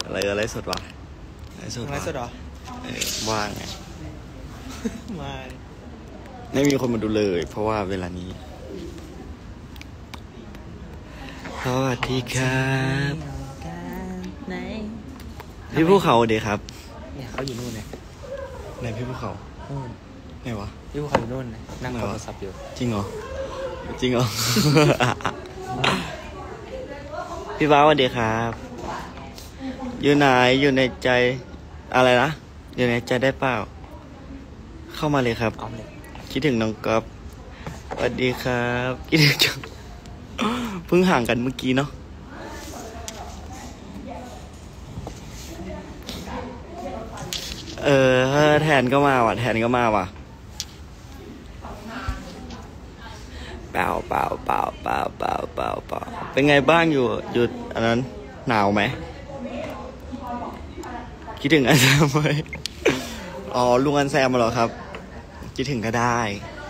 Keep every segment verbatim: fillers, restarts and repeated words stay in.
อะไรอะไรสดวะอะไรสดอะไรสดเหรอเออว่างไงมาไม่มีคนมาดูเลยเพราะว่าเวลานี้สวัสดีครับพี่ภูเขาเดี๋ยวครับเนี่ยเขาอยู่นู่นเลยไหนพี่ภูเขาไหนวะพี่ภูเขาอยู่นู่นนั่งโทรศัพท์อยู่จริงเหรอจริงเหรอ พี่บ้าสวัสดีครับอยู่ไหนอยู่ในใจอะไรนะอยู่ในใจได้เปล่าเข้ามาเลยครับคิดถึงน้องก๊อฟสวัสดีครับคิดถึงจังเพิ่งห่างกันเมื่อกี้เนาะเออแทนก็มาว่ะแทนก็มาว่ะเปล่าเปล่าเปล่าเปล่าเปล่าเปล่าเปล่าเป็นไงบ้างอยู่อยู่อันนั้นหนาวไหมคิดถึงอันแซมไหมอ๋อลุงอันแซมมาหรอครับคิดถึงก็ได้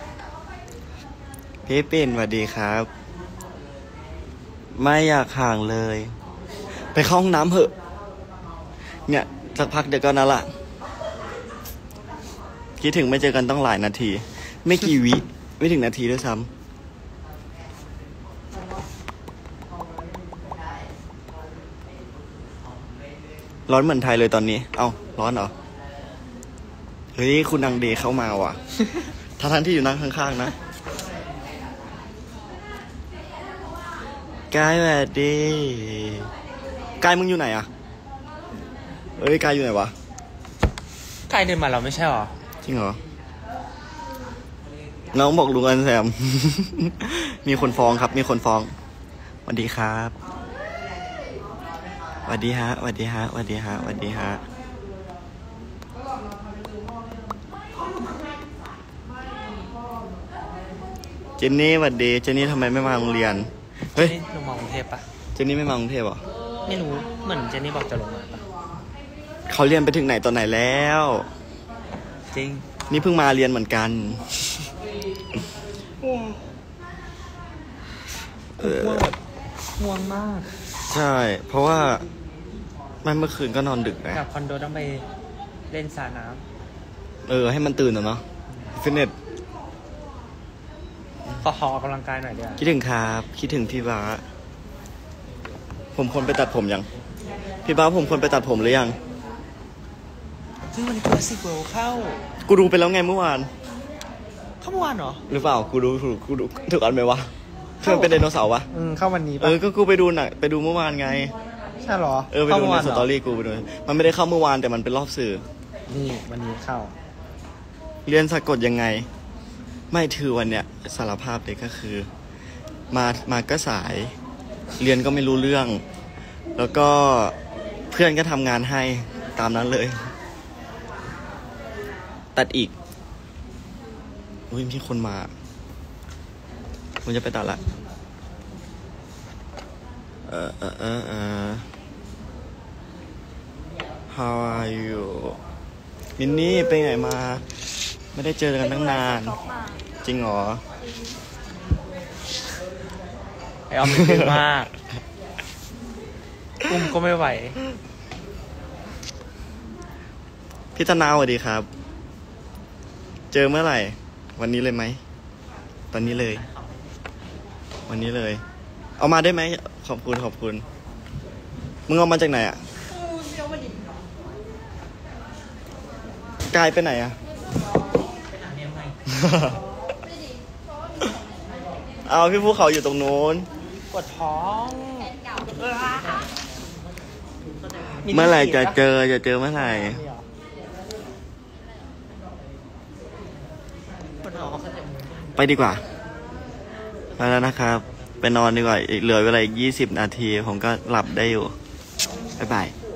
พี่ปิ่นสวัสดีครับไม่อยากห่างเลยไปเข้าห้องน้ำเหอะเนี่ยสักพักเดี๋ยวก็นั่นละคิดถึงไม่เจอกันต้องหลายนาทีไม่กี่วิไม่ถึงนาทีด้วยซ้ำร้อนเหมือนไทยเลยตอนนี้เอ้าร้อนเหรอเฮ้ยคุณนางเดเข้ามาว่ะท่าทางที่อยู่นั่งข้างๆนะกายแบบดีกายมึงอยู่ไหนอ่ะเอ้ยกายอยู่ไหนวะกายเดินมาเราไม่ใช่หรอจริงเหรอน้องบอกลุงอันแซม มีคนฟ้องครับมีคนฟ้องสวัสดีครับสวัสดีฮะสวัสดีฮะสวัสดีฮะสวัสดีฮะเจนนี่สวัสดีเจนนี่ทำไมไม่มาโรงเรียนเฮ้ยลงมากรุงเทพปะเจนนี่ไม่มากรุงเทพหรอไม่รู้เหมือนเจนนี่บอกจะลงมาปะเขาเรียนไปถึงไหนตอนไหนแล้วจริงนี่เพิ่งมาเรียนเหมือนกันง่วงแบบง่วงมากใช่เพราะว่าไม่เมื่อคืนก็นอนดึกไงกับคอนโดต้องไปเล่นสระน้ำเออให้มันตื่นเนาะฟิตเนสขอขอออกกำลังกายหน่อยเดี๋ยวคิดถึงครับคิดถึงพี่บ้าผมควรไปตัดผมยังพี่บ้าผมควรไปตัดผมหรือยังซึ่งวันนี้คลาสสิกเวิลด์เข้ากูดูไปแล้วไงเมื่อวานเข้าเมื่อวานเหรอหรือเปล่ากูดูถูกกูดูถูกอันไหมวะคือมันเป็นไดโนเสาร์วะอืมเข้าวันนี้ปะเออก็กูไปดูหนังไปดูเมื่อวานไงใช่หรอเออไปดูในสตอรี่กูไปดูมันไม่ได้เข้าเมื่อวานแต่มันเป็นรอบสื่อนี่วันนี้เข้าเรียนสะกดยังไงไม่ถือวันเนี้ยสารภาพเลยก็คือมามาก็สายเรียนก็ไม่รู้เรื่องแล้วก็เพื่อนก็ทำงานให้ตามนั้นเลยตัดอีกอุ้ยมีคนมาผมจะไปตัดละเออเออเออเออ How are you มินนี่ไปไหนมาไม่ได้เจอกันตั้งนานจริงเหรอไอออมเป็นเยอะมากอุ้มก็ไม่ไหวพี่ธนาสวัสดีครับเจอเมื่อไหร่วันนี้เลยไหมตอนนี้เลยวันนี้เลยเอามาได้ไหมขอบคุณขอบคุณมึงเอามาจากไหนอ่ะกายไปไหนอ่ะเอาพี่ภูเขาอยู่ตรงโน้นปวดท้องเมื่อไหร่จะเจอจะเจอเมื่อไหร่ไปดีกว่าไปแล้วนะครับไปนอนดีกว่าอีกเหลือเวลาอีกยี่สิบนาทีผมก็หลับได้อยู่บ๊ายบาย